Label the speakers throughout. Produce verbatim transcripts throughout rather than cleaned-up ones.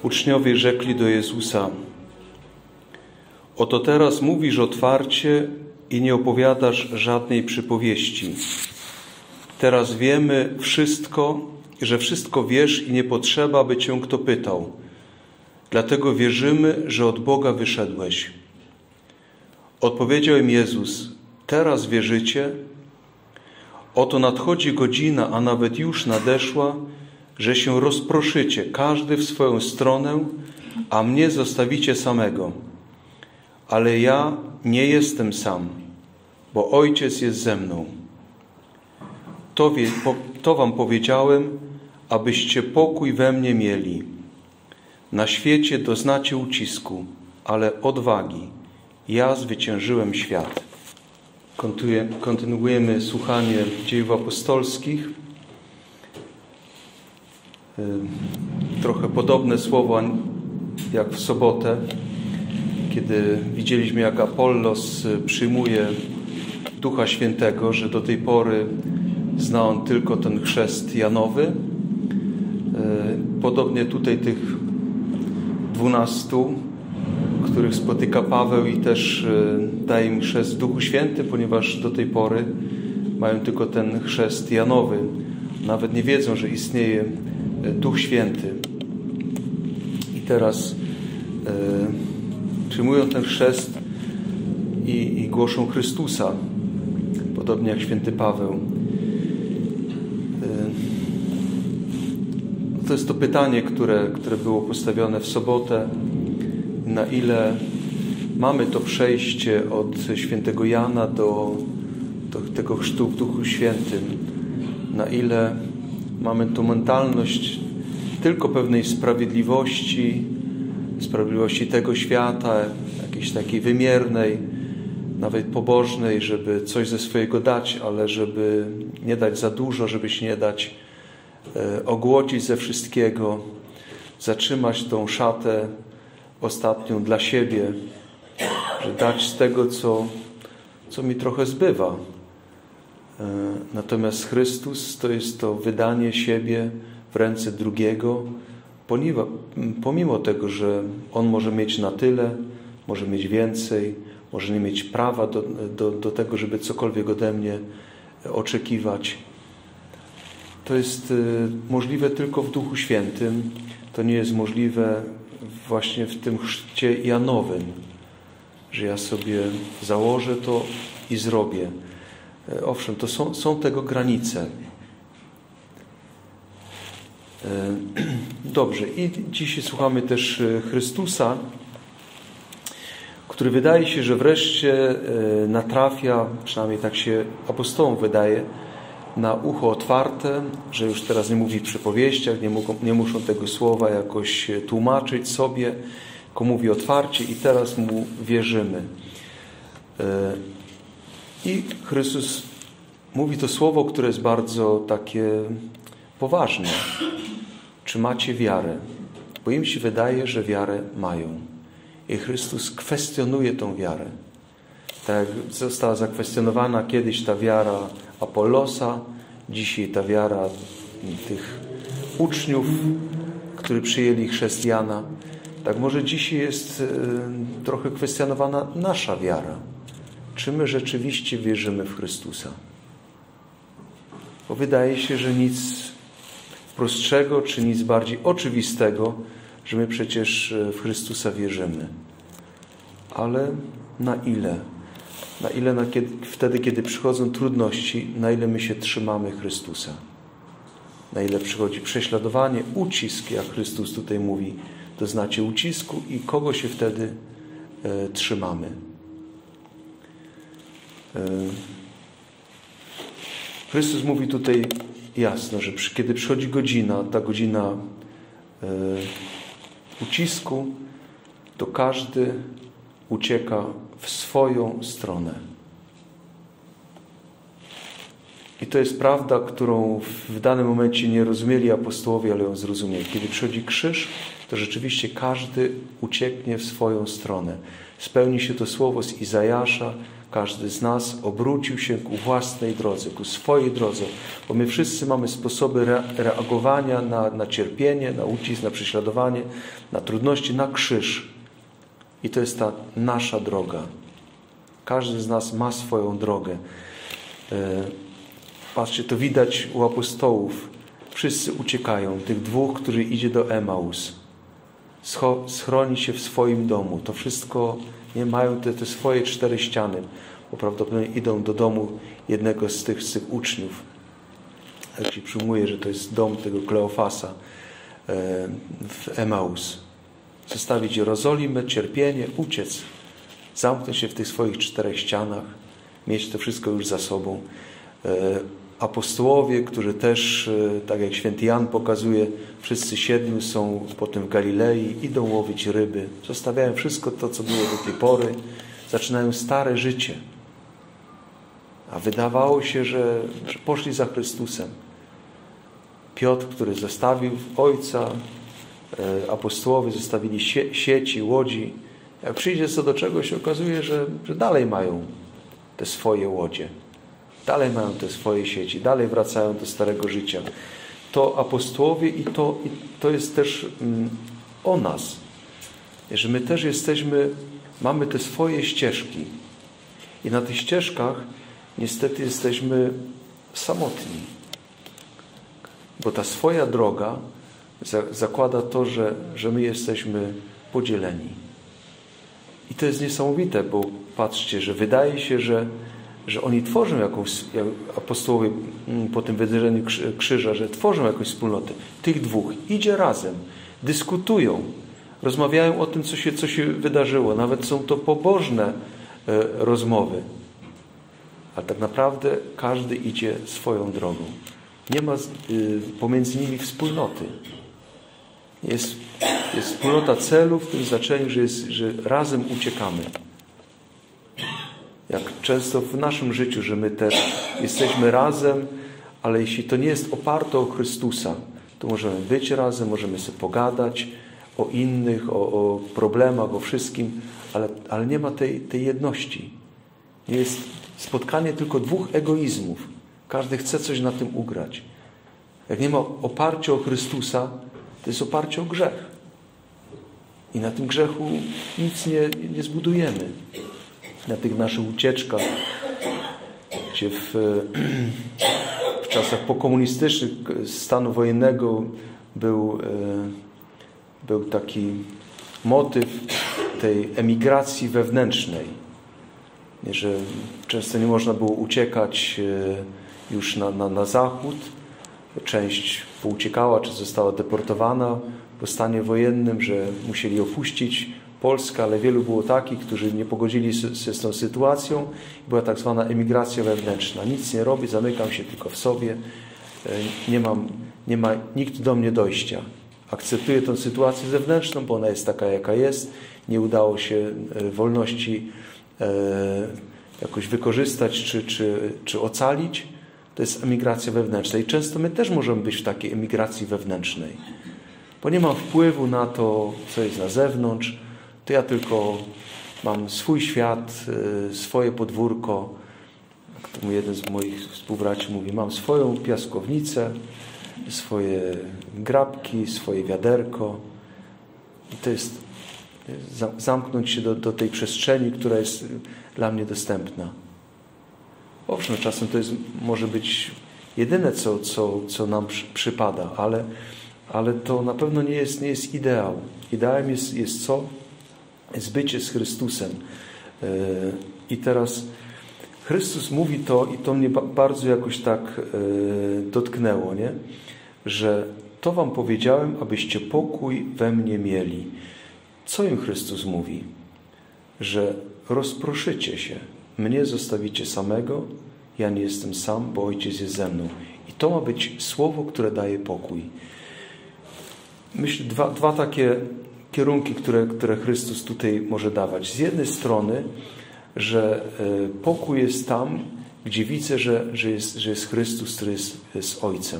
Speaker 1: Uczniowie rzekli do Jezusa: oto teraz mówisz otwarcie i nie opowiadasz żadnej przypowieści. Teraz wiemy wszystko, że wszystko wiesz i nie potrzeba, by cię kto pytał. Dlatego wierzymy, że od Boga wyszedłeś. Odpowiedział im Jezus: teraz wierzycie? Oto nadchodzi godzina, a nawet już nadeszła, że się rozproszycie, każdy w swoją stronę, a mnie zostawicie samego. Ale ja nie jestem sam, bo Ojciec jest ze mną. To, wie, po, to wam powiedziałem, abyście pokój we mnie mieli. Na świecie doznacie ucisku, ale odwagi. Ja zwyciężyłem świat. Kontynuujemy słuchanie dziejów apostolskich. Trochę podobne słowa jak w sobotę, kiedy widzieliśmy, jak Apollos przyjmuje Ducha Świętego, że do tej pory zna on tylko ten chrzest Janowy. Podobnie tutaj tych dwunastu, których spotyka Paweł i też daje im chrzest w Duchu Świętym, ponieważ do tej pory mają tylko ten chrzest Janowy. Nawet nie wiedzą, że istnieje Duch Święty. I teraz e, przyjmują ten chrzest i, i głoszą Chrystusa, podobnie jak święty Paweł. E, to jest to pytanie, które, które było postawione w sobotę. Na ile mamy to przejście od świętego Jana do, do tego chrztu w Duchu Świętym? Na ile mamy tą mentalność tylko pewnej sprawiedliwości, sprawiedliwości tego świata, jakiejś takiej wymiernej, nawet pobożnej, żeby coś ze swojego dać, ale żeby nie dać za dużo, żeby się nie dać e, ogłocić ze wszystkiego, zatrzymać tą szatę ostatnią dla siebie, że dać z tego, co, co mi trochę zbywa. Natomiast Chrystus to jest to wydanie siebie w ręce drugiego, pomimo, pomimo tego, że On może mieć na tyle, może mieć więcej, może nie mieć prawa do, do, do tego, żeby cokolwiek ode mnie oczekiwać. To jest możliwe tylko w Duchu Świętym. To nie jest możliwe właśnie w tym chrzcie Janowym, że ja sobie założę to i zrobię. Owszem, to są, są tego granice. Dobrze, i dzisiaj słuchamy też Chrystusa, który wydaje się, że wreszcie natrafia, przynajmniej tak się apostołom wydaje, na ucho otwarte, że już teraz nie mówi w przypowieściach, nie, mogą, nie muszą tego słowa jakoś tłumaczyć sobie, tylko mówi otwarcie i teraz Mu wierzymy. I Chrystus mówi to słowo, które jest bardzo takie poważne. Czy macie wiarę? Bo im się wydaje, że wiarę mają. I Chrystus kwestionuje tą wiarę. Tak jak została zakwestionowana kiedyś ta wiara Apollosa, dzisiaj ta wiara tych uczniów, którzy przyjęli chrzest Jana. Tak może dzisiaj jest y, trochę kwestionowana nasza wiara. Czy my rzeczywiście wierzymy w Chrystusa? Bo wydaje się, że nic prostszego, czy nic bardziej oczywistego, że my przecież w Chrystusa wierzymy. Ale na ile? Na ile na kiedy, wtedy, kiedy przychodzą trudności, na ile my się trzymamy Chrystusa? Na ile przychodzi prześladowanie, ucisk, jak Chrystus tutaj mówi, doznacie ucisku i kogo się wtedy e, trzymamy? Chrystus mówi tutaj jasno, że przy, kiedy przychodzi godzina, ta godzina e, ucisku, to każdy ucieka w swoją stronę. I to jest prawda, którą w danym momencie nie rozumieli apostołowie, ale ją zrozumieli. Kiedy przychodzi krzyż, to rzeczywiście każdy ucieknie w swoją stronę. Spełni się to słowo z Izajasza. Każdy z nas obrócił się ku własnej drodze, ku swojej drodze. Bo my wszyscy mamy sposoby reagowania na, na cierpienie, na ucisk, na prześladowanie, na trudności, na krzyż. I to jest ta nasza droga. Każdy z nas ma swoją drogę. Patrzcie, to widać u apostołów. Wszyscy uciekają. Tych dwóch, którzy idzie do Emaus. Schroni się w swoim domu. To wszystko nie mają te, te swoje cztery ściany. Bo prawdopodobnie idą do domu jednego z tych, z tych uczniów. Jak się przyjmuje, że to jest dom tego Kleofasa w Emaus. Zostawić Jerozolimę, cierpienie, uciec. Zamknąć się w tych swoich czterech ścianach. Mieć to wszystko już za sobą. Apostołowie, którzy też, tak jak święty Jan pokazuje, wszyscy siedmiu są potem w Galilei, idą łowić ryby, zostawiają wszystko to, co było do tej pory, zaczynają stare życie. A wydawało się, że, że poszli za Chrystusem. Piotr, który zostawił ojca, apostołowie zostawili sie, sieci, łodzi. Jak przyjdzie co do czegoś, okazuje, że, że dalej mają te swoje łodzie. Dalej mają te swoje sieci, dalej wracają do starego życia. To apostołowie i to, i to jest też mm, o nas. Że my też jesteśmy, mamy te swoje ścieżki. I na tych ścieżkach niestety jesteśmy samotni. Bo ta swoja droga za, zakłada to, że, że my jesteśmy podzieleni. I to jest niesamowite, bo patrzcie, że wydaje się, że że oni tworzą jakąś, jak apostołowie po tym wydarzeniu krzyża, że tworzą jakąś wspólnotę. Tych dwóch idzie razem, dyskutują, rozmawiają o tym, co się, co się wydarzyło. Nawet są to pobożne e, rozmowy. A tak naprawdę każdy idzie swoją drogą. Nie ma y, pomiędzy nimi wspólnoty. Jest, jest wspólnota celu w tym znaczeniu, że, jest, że razem uciekamy. Jak często w naszym życiu, że my też jesteśmy razem, ale jeśli to nie jest oparte o Chrystusa, to możemy być razem, możemy sobie pogadać o innych, o, o problemach, o wszystkim, ale, ale nie ma tej, tej jedności. Nie jest spotkanie tylko dwóch egoizmów. Każdy chce coś na tym ugrać. Jak nie ma oparcia o Chrystusa, to jest oparcie o grzech. I na tym grzechu nic nie, nie zbudujemy. Na tych naszych ucieczkach, gdzie w, w czasach pokomunistycznych stanu wojennego był, był taki motyw tej emigracji wewnętrznej, że często nie można było uciekać już na, na, na zachód. Część pouciekała, czy została deportowana po stanie wojennym, że musieli opuścić Polska, ale wielu było takich, którzy nie pogodzili się z tą sytuacją. Była tak zwana emigracja wewnętrzna. Nic nie robię, zamykam się tylko w sobie. Nie mam, nie ma nikt do mnie dojścia. Akceptuję tę sytuację zewnętrzną, bo ona jest taka, jaka jest. Nie udało się wolności jakoś wykorzystać czy, czy, czy ocalić. To jest emigracja wewnętrzna. I często my też możemy być w takiej emigracji wewnętrznej. Bo nie mam wpływu na to, co jest na zewnątrz. To ja tylko mam swój świat, swoje podwórko. Jak to jeden z moich współbraci mówi, mam swoją piaskownicę, swoje grabki, swoje wiaderko. I to jest zamknąć się do, do tej przestrzeni, która jest dla mnie dostępna. Owszem, czasem to jest, może być jedyne, co, co, co nam przy, przypada, ale, ale to na pewno nie jest, nie jest ideał. Ideałem jest, jest co? Jest bycie z Chrystusem. I teraz Chrystus mówi to, i to mnie bardzo jakoś tak dotknęło, nie? Że to wam powiedziałem, abyście pokój we mnie mieli. Co im Chrystus mówi? Że rozproszycie się. Mnie zostawicie samego, ja nie jestem sam, bo Ojciec jest ze mną. I to ma być słowo, które daje pokój. Myślę, dwa, dwa takie kierunki, które, które Chrystus tutaj może dawać. Z jednej strony, że pokój jest tam, gdzie widzę, że, że, jest, że jest Chrystus, który jest, jest Ojcem.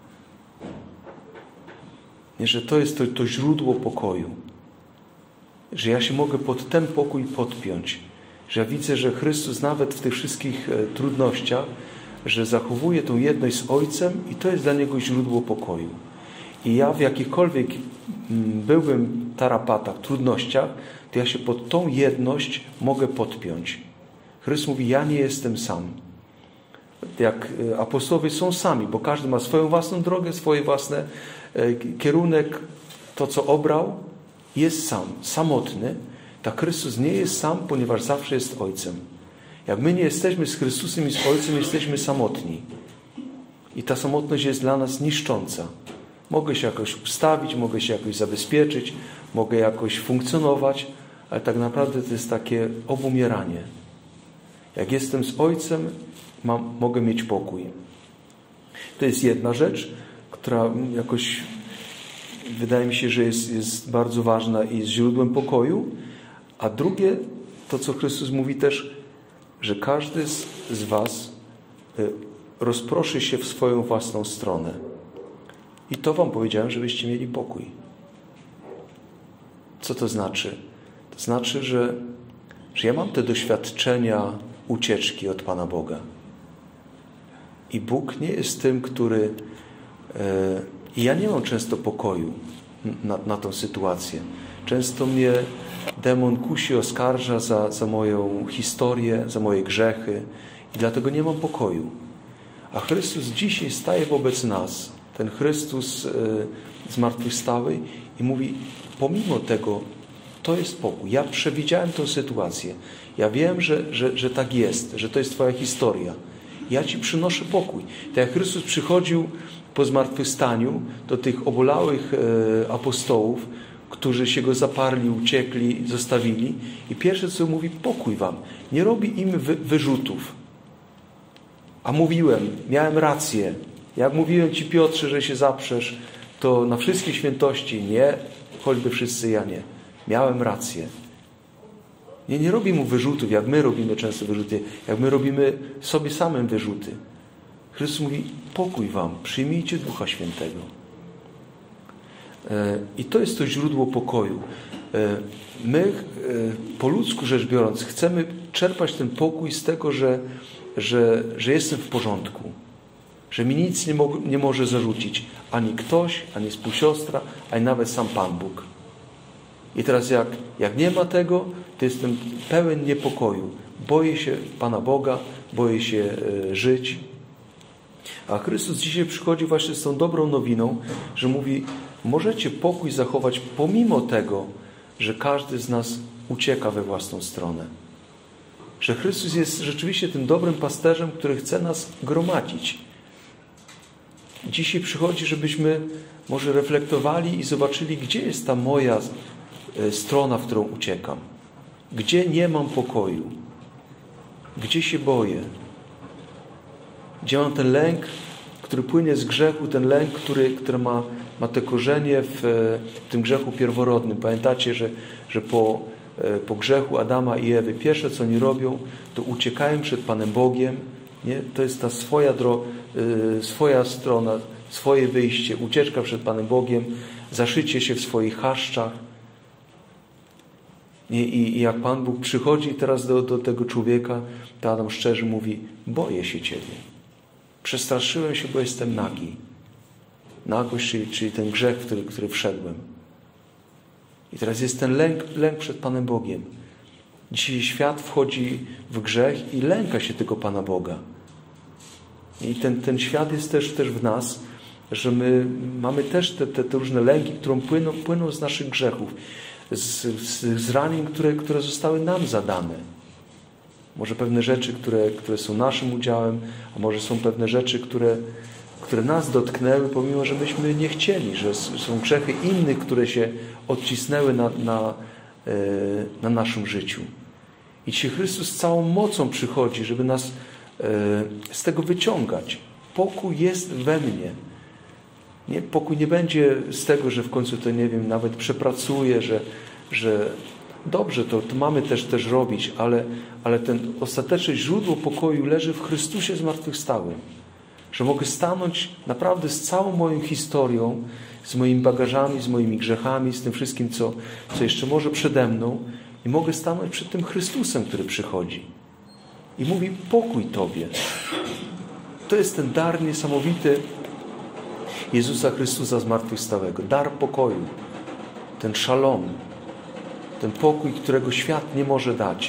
Speaker 1: Nie, że to jest to, to źródło pokoju. Że ja się mogę pod ten pokój podpiąć. Że ja widzę, że Chrystus nawet w tych wszystkich e, trudnościach, że zachowuje tą jedność z Ojcem i to jest dla Niego źródło pokoju. I ja w jakichkolwiek m, byłbym tarapatach, trudnościach, to ja się pod tą jedność mogę podpiąć. Chrystus mówi, ja nie jestem sam. Jak e, apostołowie są sami, bo każdy ma swoją własną drogę, swoje własne e, kierunek, to co obrał, jest sam, samotny. Tak Chrystus nie jest sam, ponieważ zawsze jest Ojcem. Jak my nie jesteśmy z Chrystusem i z Ojcem, jesteśmy samotni. I ta samotność jest dla nas niszcząca. Mogę się jakoś ustawić, mogę się jakoś zabezpieczyć, mogę jakoś funkcjonować, ale tak naprawdę to jest takie obumieranie. Jak jestem z Ojcem, mam, mogę mieć pokój. To jest jedna rzecz, która jakoś wydaje mi się, że jest, jest bardzo ważna i jest źródłem pokoju. A drugie, to co Chrystus mówi też, że każdy z, z was rozproszy się w swoją własną stronę. I to wam powiedziałem, żebyście mieli pokój. Co to znaczy? To znaczy, że, że ja mam te doświadczenia ucieczki od Pana Boga. I Bóg nie jest tym, który... E, I ja nie mam często pokoju na, na tą sytuację. Często mnie demon kusi, oskarża za, za moją historię, za moje grzechy i dlatego nie mam pokoju. A Chrystus dzisiaj staje wobec nas, ten Chrystus y, zmartwychwstały i mówi, pomimo tego, to jest pokój. Ja przewidziałem tę sytuację. Ja wiem, że, że, że tak jest, że to jest Twoja historia. Ja Ci przynoszę pokój. Tak jak Chrystus przychodził po zmartwychwstaniu do tych obolałych y, apostołów, którzy się Go zaparli, uciekli, zostawili. I pierwsze, co mówi, pokój wam. Nie robi im wy, wyrzutów. A mówiłem, miałem rację. Jak mówiłem Ci, Piotrze, że się zaprzesz, to na wszystkie świętości nie, choćby wszyscy ja nie. Miałem rację. Nie, nie robi mu wyrzutów, jak my robimy często wyrzuty, jak my robimy sobie samym wyrzuty. Chrystus mówi, pokój wam, przyjmijcie Ducha Świętego. I to jest to źródło pokoju. My, po ludzku rzecz biorąc, chcemy czerpać ten pokój z tego, że, że, że jestem w porządku. Że mi nic nie, mo- nie może zarzucić. Ani ktoś, ani współsiostra, ani nawet sam Pan Bóg. I teraz jak, jak nie ma tego, to jestem pełen niepokoju. Boję się Pana Boga, boję się e, żyć. A Chrystus dzisiaj przychodzi właśnie z tą dobrą nowiną, że mówi, możecie pokój zachować pomimo tego, że każdy z nas ucieka we własną stronę. Że Chrystus jest rzeczywiście tym dobrym pasterzem, który chce nas gromadzić. Dzisiaj przychodzi, żebyśmy może reflektowali i zobaczyli, gdzie jest ta moja strona, w którą uciekam. Gdzie nie mam pokoju. Gdzie się boję. Gdzie mam ten lęk, który płynie z grzechu, ten lęk, który, który ma, ma te korzenie w, w tym grzechu pierworodnym. Pamiętacie, że, że po, po grzechu Adama i Ewy pierwsze, co oni robią, to uciekają przed Panem Bogiem. Nie? To jest ta swoja, dro, swoja strona, swoje wyjście, ucieczka przed Panem Bogiem, zaszycie się w swoich chaszczach. Nie? I, I jak Pan Bóg przychodzi teraz do, do tego człowieka, to Adam szczerze mówi, boję się Ciebie. Przestraszyłem się, bo jestem nagi. Nagość, czyli, czyli ten grzech, w który, który wszedłem. I teraz jest ten lęk, lęk przed Panem Bogiem. Dzisiaj świat wchodzi w grzech i lęka się tego Pana Boga. I ten, ten świat jest też, też w nas, że my mamy też te, te, te różne lęki, które płyną, płyną z naszych grzechów, z, z, z ranień, które, które zostały nam zadane. Może pewne rzeczy, które, które są naszym udziałem, a może są pewne rzeczy, które, które nas dotknęły, pomimo że myśmy nie chcieli, że są grzechy innych, które się odcisnęły na, na, na naszym życiu. I dzisiaj Chrystus z całą mocą przychodzi, żeby nas z tego wyciągać. Pokój jest we mnie. Nie, pokój nie będzie z tego, że w końcu to, nie wiem, nawet przepracuję, że, że dobrze, to, to mamy też też robić, ale, ale ten ostateczne źródło pokoju leży w Chrystusie zmartwychwstałym. Że mogę stanąć naprawdę z całą moją historią, z moimi bagażami, z moimi grzechami, z tym wszystkim, co, co jeszcze może przede mną i mogę stanąć przed tym Chrystusem, który przychodzi i mówi: pokój Tobie. To jest ten dar niesamowity Jezusa Chrystusa zmartwychwstałego. Dar pokoju. Ten szalom. Ten pokój, którego świat nie może dać.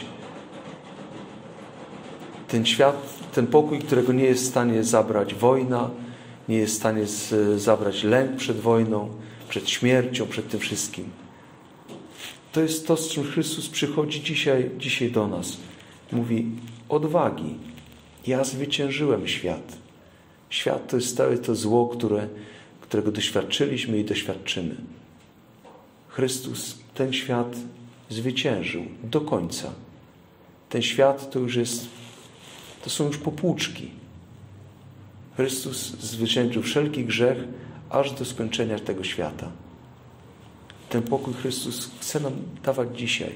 Speaker 1: Ten świat, ten pokój, którego nie jest w stanie zabrać wojna, nie jest w stanie z, zabrać lęk przed wojną, przed śmiercią, przed tym wszystkim. To jest to, z czym Chrystus przychodzi dzisiaj, dzisiaj do nas. Mówi: odwagi. Ja zwyciężyłem świat. Świat to jest całe to zło, które, którego doświadczyliśmy i doświadczymy. Chrystus ten świat zwyciężył do końca. Ten świat to już jest, to są już popłuczki. Chrystus zwyciężył wszelki grzech aż do skończenia tego świata. Ten pokój Chrystus chce nam dawać dzisiaj.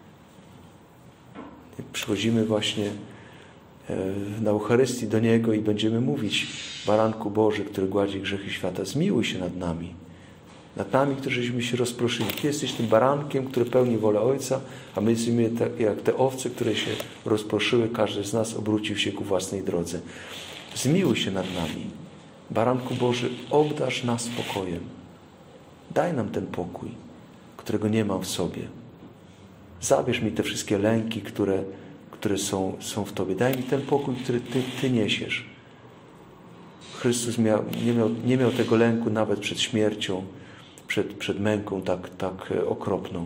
Speaker 1: Przychodzimy właśnie na Eucharystii do Niego i będziemy mówić: Baranku Boży, który gładzi grzechy świata, zmiłuj się nad nami. Nad nami, którzyśmy się rozproszyli. Ty jesteś tym barankiem, który pełni wolę Ojca, a my jesteśmy te, jak te owce, które się rozproszyły. Każdy z nas obrócił się ku własnej drodze. Zmiłuj się nad nami. Baranku Boży, obdarz nas spokojem. Daj nam ten pokój, którego nie mam w sobie. Zabierz mi te wszystkie lęki, które, które są, są w Tobie. Daj mi ten pokój, który Ty, ty niesiesz. Chrystus miał, nie, miał, nie miał tego lęku nawet przed śmiercią, przed, przed męką tak, tak okropną.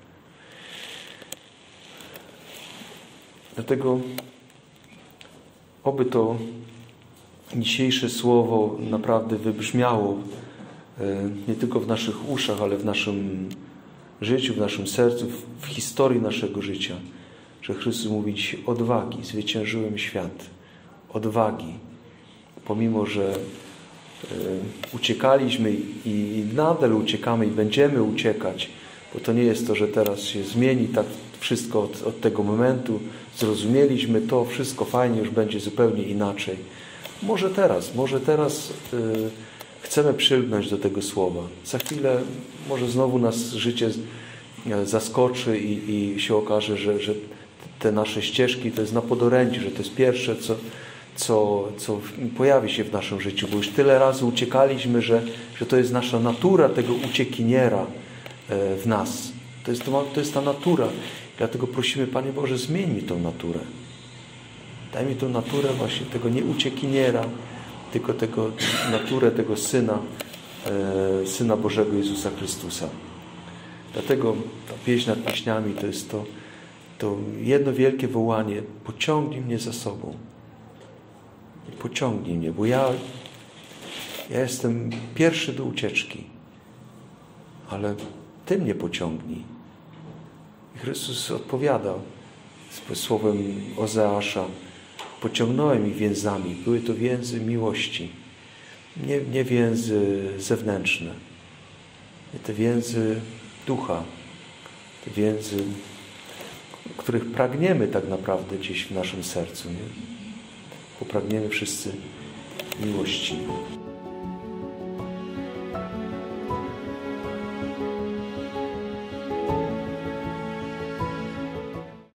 Speaker 1: Dlatego oby to dzisiejsze słowo naprawdę wybrzmiało nie tylko w naszych uszach, ale w naszym życiu, w naszym sercu, w historii naszego życia. Że Chrystus mówi dzisiaj: odwagi, zwyciężyłem świat. Odwagi. Pomimo, że y, uciekaliśmy i nadal uciekamy i będziemy uciekać, bo to nie jest to, że teraz się zmieni tak wszystko od, od tego momentu, zrozumieliśmy to, wszystko fajnie, już będzie zupełnie inaczej. Może teraz, może teraz y, chcemy przylgnąć do tego słowa. Za chwilę może znowu nas życie zaskoczy i, i się okaże, że, że te nasze ścieżki to jest na podorędzi, że to jest pierwsze, co, co, co pojawi się w naszym życiu, bo już tyle razy uciekaliśmy, że, że to jest nasza natura tego uciekiniera w nas. To jest, to, to jest ta natura. Dlatego prosimy: Panie Boże, zmień mi tą naturę. Daj mi tą naturę właśnie tego nie uciekiniera, tylko tego naturę tego Syna, e, Syna Bożego Jezusa Chrystusa. Dlatego ta pieśń nad pieśniami to jest to, to jedno wielkie wołanie: pociągnij mnie za sobą. Pociągnij mnie, bo ja, ja jestem pierwszy do ucieczki, ale Ty mnie pociągnij. I Chrystus odpowiadał słowem Ozeasza: pociągnąłem ich więzami. Były to więzy miłości, nie, nie więzy zewnętrzne, nie te więzy ducha, te więzy, których pragniemy tak naprawdę gdzieś w naszym sercu. Nie? Bo pragniemy wszyscy miłości.